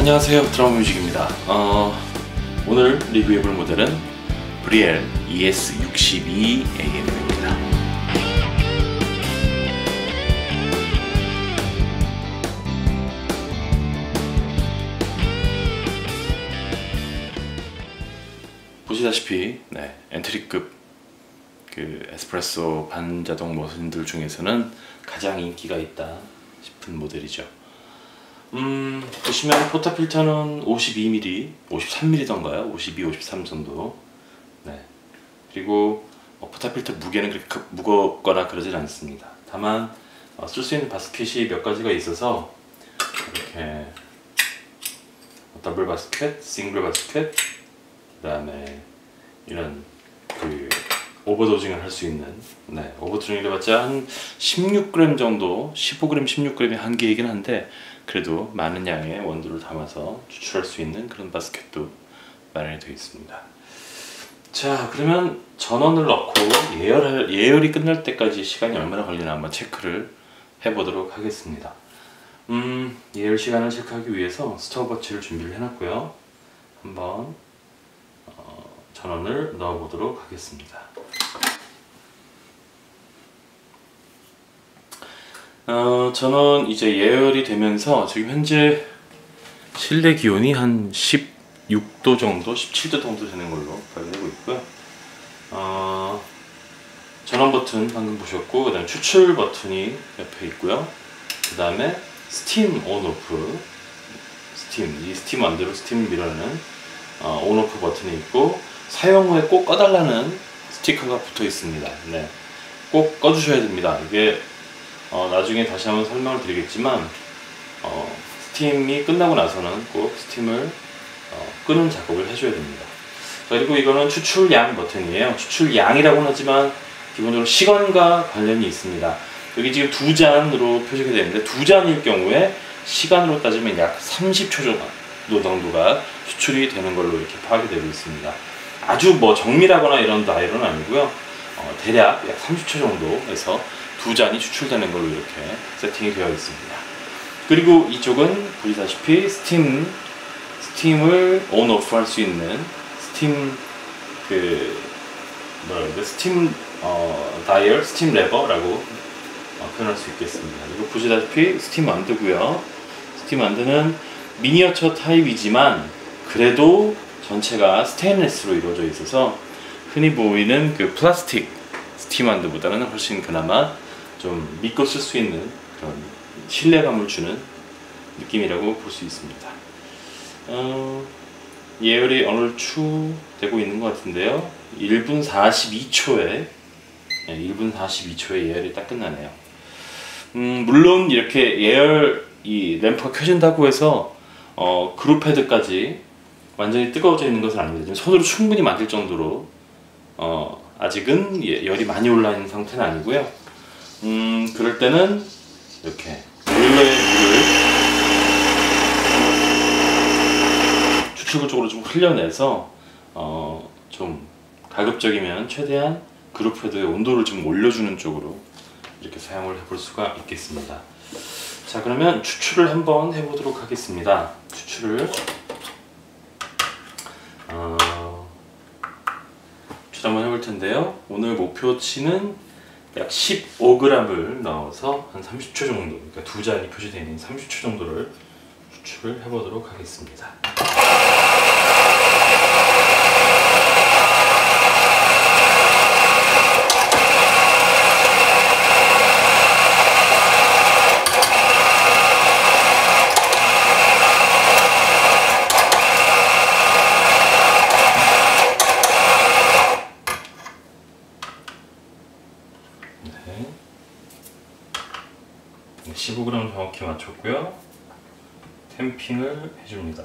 안녕하세요, 드럼뮤직입니다. 오늘 리뷰해볼 모델은 브리엘 ES62AM입니다. 보시다시피 엔트리급 에스프레소 반자동 머신들 중에서는 가장 인기가 있다 싶은 모델이죠. 보시면 포타 필터는 52mm, 53mm던가요? 52, 53 정도. 그리고 포타 필터 무게는 그렇게 무겁거나 그러진 않습니다. 다만 쓸 수 있는 바스켓이 몇 가지가 있어서 이렇게 더블 바스켓, 싱글 바스켓, 그 다음에 이런 오버도징을 할 수 있는 오버도징을 해봤자 한 16g 정도, 15g, 16g의 한계이긴 한데 그래도 많은 양의 원두를 담아서 추출할 수 있는 그런 바스켓도 마련이 되어 있습니다. 자, 그러면 전원을 넣고 예열이 끝날 때까지 시간이 얼마나 걸리나 한번 체크를 해보도록 하겠습니다. 예열 시간을 체크하기 위해서 스톱워치를 준비를 해놨고요. 한번 전원을 넣어보도록 하겠습니다. 저는 이제 예열이 되면서 지금 현재 실내 기온이 한 16도 정도, 17도 정도 되는 걸로 발견되고 있고요. 전원 버튼 방금 보셨고, 그 다음에 추출 버튼이 옆에 있고요. 그 다음에 스팀 온 오프, 이 스팀 안대로 스팀을 밀어내는 온 오프 버튼이 있고, 사용 후에 꼭 꺼달라는 스티커가 붙어 있습니다. 꼭 꺼주셔야 됩니다. 이게 나중에 다시 한번 설명을 드리겠지만 스팀이 끝나고 나서는 꼭 스팀을 끄는 작업을 해줘야 됩니다. 그리고 이거는 추출량 버튼이에요. 추출량이라고는 하지만 기본적으로 시간과 관련이 있습니다. 여기 지금 2잔으로 표시가 되는데 2잔일 경우에 시간으로 따지면 약 30초 정도가 추출이 되는 걸로 이렇게 파악이 되고 있습니다. 아주 정밀하거나 이런 다이얼은 아니고요. 대략 약 30초 정도에서 2잔이 추출되는 걸로 이렇게 세팅이 되어 있습니다. 그리고 이쪽은 보시다시피 스팀을 온 오프 할 수 있는 스팀 다이얼, 스팀 레버라고 표현할 수 있겠습니다. 그리고 보시다시피 스팀 안드고요. 스팀 안드는 미니어처 타입이지만 그래도 전체가 스테인리스로 이루어져 있어서 흔히 보이는 플라스틱 스팀 안드보다는 훨씬 그나마 좀 믿고 쓸 수 있는 그런 신뢰감을 주는 느낌이라고 볼 수 있습니다. 예열이 얼추 되고 있는 것 같은데요. 1분 42초에 예열이 딱 끝나네요. 물론 이렇게 이 램프가 켜진다고 해서 그룹 헤드까지 완전히 뜨거워져 있는 것은 아닙니다. 지금 손으로 충분히 만질 정도로 아직은 열이 많이 올라 있는 상태는 아니고요. 그럴 때는 이렇게 보일러의 물을 추출구 쪽으로 좀 흘려내서 좀 가급적이면 최대한 그룹 헤드의 온도를 좀 올려주는 쪽으로 이렇게 사용을 해볼 수가 있겠습니다. 자, 그러면 추출을 한번 해보도록 하겠습니다. 추출 한번 해볼 텐데요. 오늘 목표치는 약 15g을 넣어서 한 30초 정도, 그러니까 2잔이 표시되어 있는 30초 정도를 추출을 해보도록 하겠습니다. 네. 15g 정확히 맞췄고요. 탬핑을 해줍니다.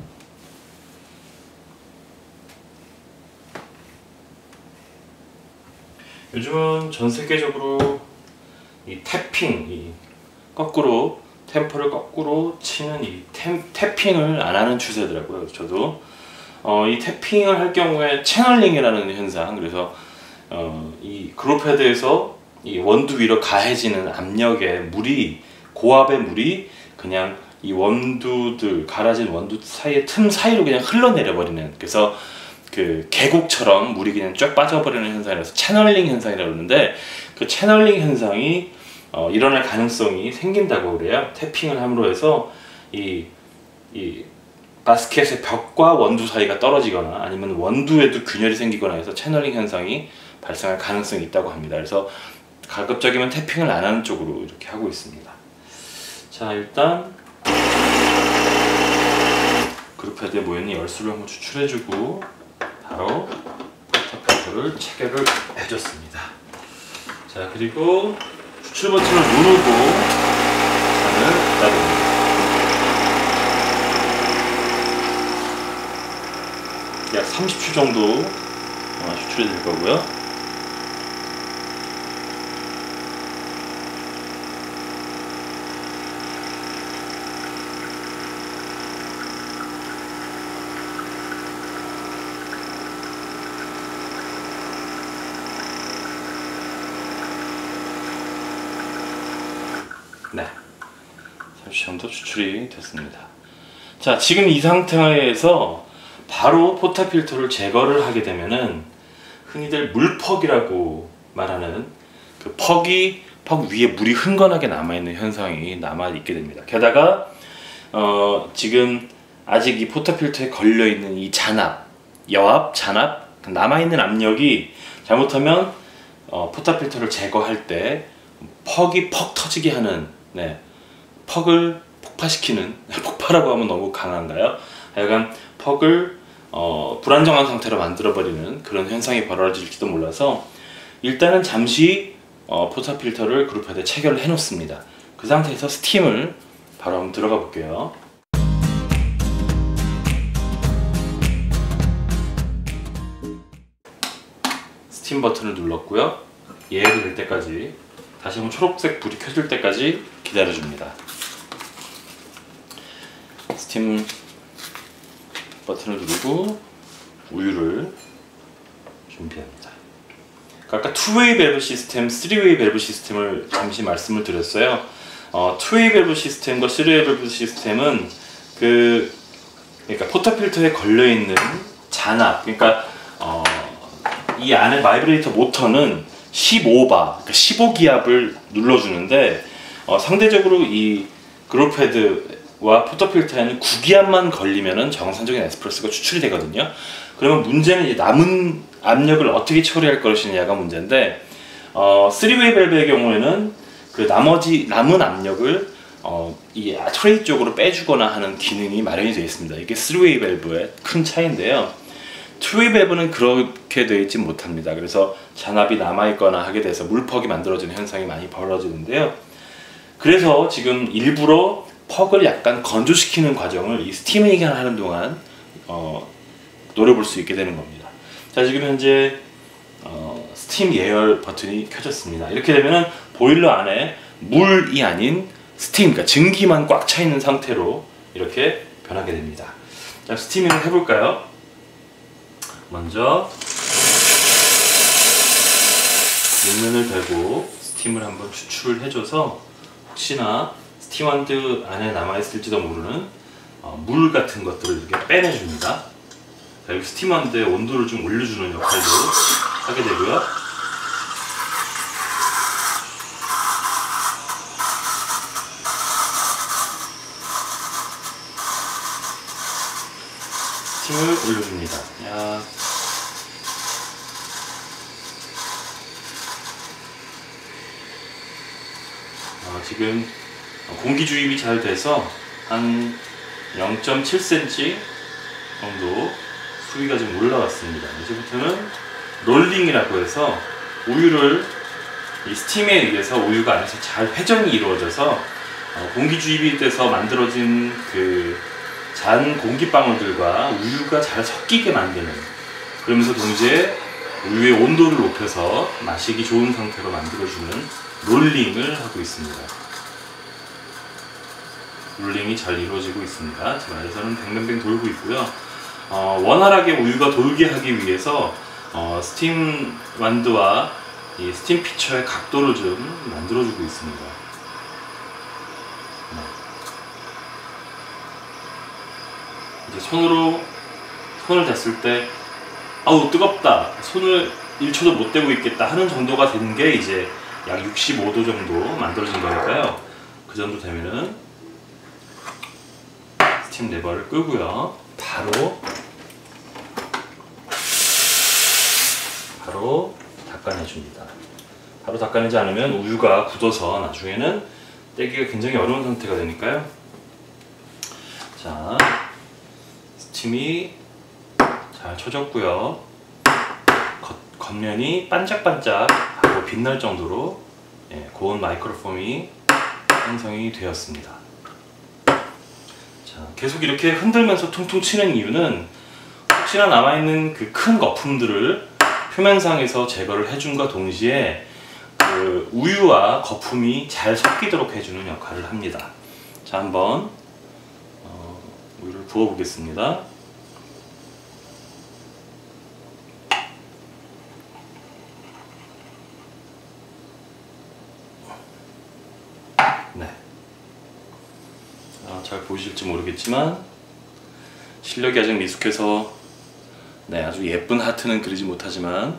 요즘은 전 세계적으로 이 태핑, 거꾸로 템퍼를 거꾸로 치는 이 태핑을 안 하는 추세더라고요. 저도 이 태핑을 할 경우에 채널링이라는 현상, 그래서 이 그룹 헤드에서 이 원두 위로 가해지는 압력의 물이, 고압의 물이 그냥 이 원두들, 갈아진 원두 사이에 틈 사이로 그냥 흘러내려 버리는, 그래서 그 계곡처럼 물이 그냥 쫙 빠져버리는 현상이라서 채널링 현상이라고 그러는데, 그 채널링 현상이 일어날 가능성이 생긴다고 그래요. 태핑을 함으로 해서 이 바스켓의 벽과 원두 사이가 떨어지거나 아니면 원두에도 균열이 생기거나 해서 채널링 현상이 발생할 가능성이 있다고 합니다. 그래서 가급적이면 태핑을 안 하는 쪽으로 이렇게 하고 있습니다. 자, 일단 그룹 헤드에 모여있는 열수를 한번 추출해주고 바로 포터필터를 체결을 해줬습니다. 자, 그리고 추출 버튼을 누르고 잔을 닫아줍니다. 약 30초 정도 추출이 될 거고요. 네, 30초 정도 추출이 됐습니다. 자, 지금 이 상태에서 바로 포터필터를 제거를 하게 되면은 흔히들 물퍽이라고 말하는 그 퍽 위에 물이 흥건하게 남아있는 현상이 남아있게 됩니다. 게다가 지금 아직 이 포터필터에 걸려있는 이 잔압, 여압, 잔압, 남아있는 압력이 잘못하면 포터필터를 제거할 때 퍽이 퍽 터지게 하는, 퍽을 폭파시키는, 폭파라고 하면 너무 강한가요? 하여간 퍽을 불안정한 상태로 만들어버리는 그런 현상이 벌어질지도 몰라서 일단은 잠시 포터필터를 그룹헤드에 체결을 해 놓습니다. 그 상태에서 스팀을 바로 한번 들어가 볼게요. 스팀 버튼을 눌렀고요. 예열이 될 때까지, 다시 한번 초록색 불이 켜질 때까지 기다려줍니다. 스팀 버튼을 누르고 우유를 준비합니다. 아까 투웨이 밸브 시스템, 3웨이 밸브 시스템을 잠시 말씀을 드렸어요. 투웨이 밸브 시스템과 3웨이 밸브 시스템은 그러니까 포터필터에 걸려있는 잔압, 그러니까 이 안에 바이브레이터 모터는 15바, 그러니까 15기압을 눌러주는데 상대적으로 이 그룹헤드와 포터필터에는 9기압만 걸리면은 정상적인 에스프레소가 추출이 되거든요. 그러면 문제는 이제 남은 압력을 어떻게 처리할 것이냐가 문제인데, 3웨이 밸브의 경우에는 그 나머지 남은 압력을 이 트레이 쪽으로 빼주거나 하는 기능이 마련이 되어 있습니다. 이게 3웨이 밸브의 큰 차이인데요. 2웨이 밸브는 그렇게 되어 있지 못합니다. 그래서 잔압이 남아있거나 하게 돼서 물퍽이 만들어지는 현상이 많이 벌어지는데요. 그래서 지금 일부러 퍽을 약간 건조시키는 과정을 이 스티밍을 하는 동안 노려볼 수 있게 되는 겁니다. 자, 지금 현재 스팀 예열 버튼이 켜졌습니다. 이렇게 되면은 보일러 안에 물이 아닌 스팀, 그러니까 증기만 꽉 차 있는 상태로 이렇게 변하게 됩니다. 자, 스티밍을 해볼까요? 먼저 옆면을 대고 스팀을 한번 추출을 해줘서 혹시나 스팀원드 안에 남아있을지도 모르는 물 같은 것들을 이렇게 빼내줍니다. 여기 스팀원드의 온도를 좀 올려주는 역할도 하게 되고요. 스팀을 올려줍니다. 지금 공기 주입이 잘 돼서 한 0.7cm 정도 수위가 좀 올라왔습니다. 이제부터는 롤링이라고 해서 우유를 이 스팀에 의해서 우유가 안에서 잘 회전이 이루어져서 공기 주입이 돼서 만들어진 그 잔 공기방울들과 우유가 잘 섞이게 만드는, 그러면서 동시에 우유의 온도를 높여서 마시기 좋은 상태로 만들어주는 롤링을 하고 있습니다. 롤링이 잘 이루어지고 있습니다. 지금 아래서는 뱅뱅뱅 돌고 있고요. 원활하게 우유가 돌게 하기 위해서 스팀 완드와 이 스팀 피처의 각도를 좀 만들어주고 있습니다. 이제 손을 댔을 때 아우 뜨겁다, 손을 1초도 못 대고 있겠다 하는 정도가 되는 게 이제 약 65도 정도 만들어진 거니까요. 그 정도 되면은 스팀 레버를 끄고요. 바로 닦아내줍니다. 바로 닦아내지 않으면 우유가 굳어서 나중에는 떼기가 굉장히 어려운 상태가 되니까요. 자, 스팀이 잘 쳐졌고요. 겉면이 반짝반짝하고 빛날 정도로 고온 마이크로폼이 형성이 되었습니다. 자, 계속 이렇게 흔들면서 퉁퉁 치는 이유는 혹시나 남아있는 그 큰 거품들을 표면상에서 제거를 해줌과 동시에 그 우유와 거품이 잘 섞이도록 해주는 역할을 합니다. 자, 한번 우유를 부어 보겠습니다. 네. 잘 보이실지 모르겠지만 실력이 아직 미숙해서 아주 예쁜 하트는 그리지 못하지만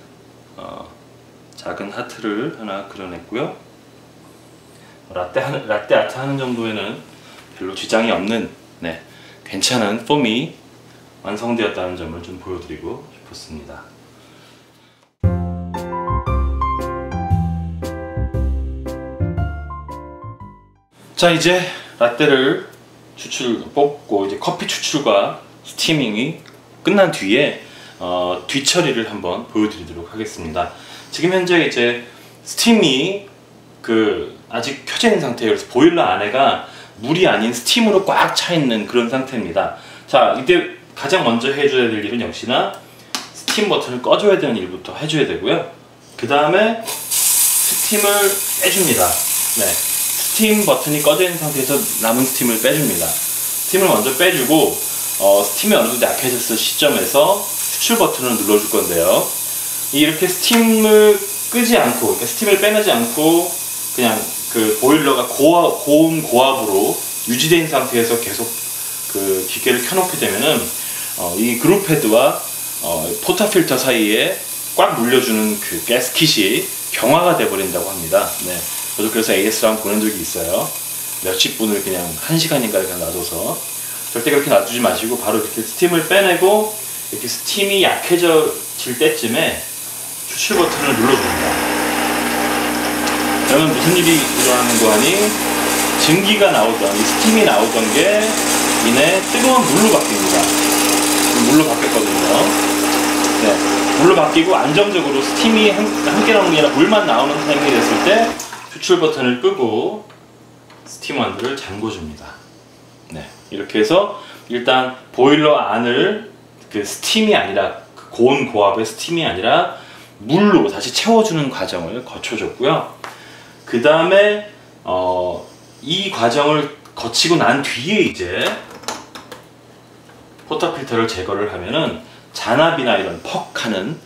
작은 하트를 하나 그려냈고요. 라떼 아트 하는 정도에는 별로 지장이 없는 괜찮은 폼이 완성되었다는 점을 좀 보여드리고 싶었습니다. 자, 이제 라떼를 뽑고 이제 커피 추출과 스티밍이 끝난 뒤에 뒤처리를 한번 보여드리도록 하겠습니다. 지금 현재 이제 스팀이 아직 켜져 있는 상태예요. 그래서 보일러 안에가 물이 아닌 스팀으로 꽉 차 있는 그런 상태입니다. 자, 이때 가장 먼저 해줘야 될 일은 역시나 스팀 버튼을 꺼줘야 되는 일부터 해줘야 되고요. 그 다음에 스팀을 빼줍니다. 스팀 버튼이 꺼져 있는 상태에서 남은 스팀을 빼줍니다. 스팀을 먼저 빼주고 스팀이 어느 정도 약해졌을 시점에서 추출 버튼을 눌러줄 건데요. 이렇게 스팀을 끄지 않고, 그러니까 스팀을 빼내지 않고 그냥 그 보일러가 고온 고압으로 유지된 상태에서 계속 그 기계를 켜놓게 되면은 이 그룹 헤드와 포타필터 사이에 꽉 물려주는 그 가스킷이 경화가 돼버린다고 합니다. 저도 그래서 AS를 한번 보낸 적이 있어요. 몇십 분을 그냥 1시간인가 그냥 놔둬서. 절대 그렇게 놔두지 마시고 바로 이렇게 스팀을 빼내고 이렇게 스팀이 약해질 때쯤에 추출 버튼을 눌러줍니다. 그러면 무슨 일이 일어나는 거 아니? 증기가 나오던, 이 스팀이 나오던 게 이내 뜨거운 물로 바뀝니다. 물로 바뀌었거든요. 물로 바뀌고 안정적으로 스팀이 함께 나오는 게 아니라 물만 나오는 타이밍이 됐을 때 추출 버튼을 끄고 스팀 완두를 잠궈줍니다. 이렇게 해서 일단 보일러 안을 그 스팀이 아니라 그 고온 고압의 스팀이 아니라 물로 다시 채워주는 과정을 거쳐줬고요. 그 다음에 이 과정을 거치고 난 뒤에 이제 포터필터를 제거를 하면은 잔압이나 이런 퍽하는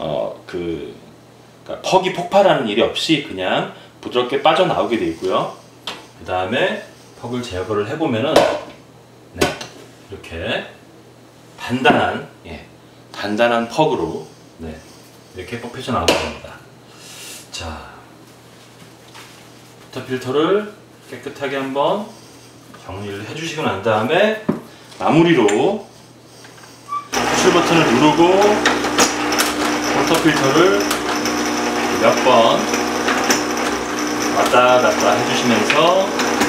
그러니까 퍽이 폭발하는 일이 없이 그냥 부드럽게 빠져나오게 되어 있고요. 그 다음에 퍽을 제거를 해보면은 이렇게 단단한 퍽으로 이렇게 뽑혀져 나오게 됩니다. 자, 포터필터를 깨끗하게 한번 정리를 해주시고 난 다음에 마무리로 추출 버튼을 누르고 포터필터를 몇 번 왔다 갔다 해주시면서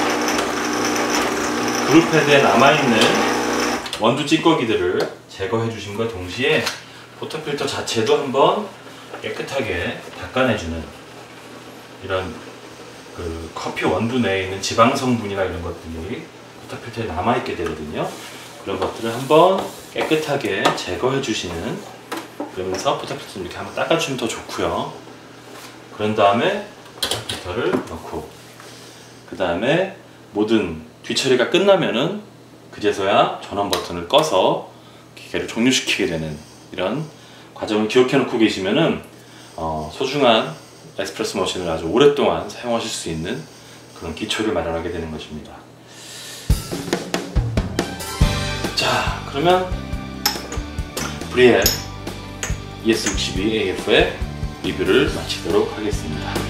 그룹 헤드에 남아있는 원두 찌꺼기들을 제거해 주심과 동시에 포터필터 자체도 한번 깨끗하게 닦아내주는 이런 그 커피 원두 내에 있는 지방 성분이나 이런 것들이 포터필터에 남아있게 되거든요. 그런 것들을 한번 깨끗하게 제거해 주시는, 그러면서 포터필터 이렇게 한번 닦아주면 더 좋고요. 그런 다음에 포터필터를 넣고 그 다음에 모든 뒤처리가 끝나면은 그제서야 전원 버튼을 꺼서 기계를 종료시키게 되는 이런 과정을 기억해 놓고 계시면은 소중한 에스프레소 머신을 아주 오랫동안 사용하실 수 있는 그런 기초를 마련하게 되는 것입니다. 자, 그러면 브리엘 ES62AF의 리뷰를 마치도록 하겠습니다.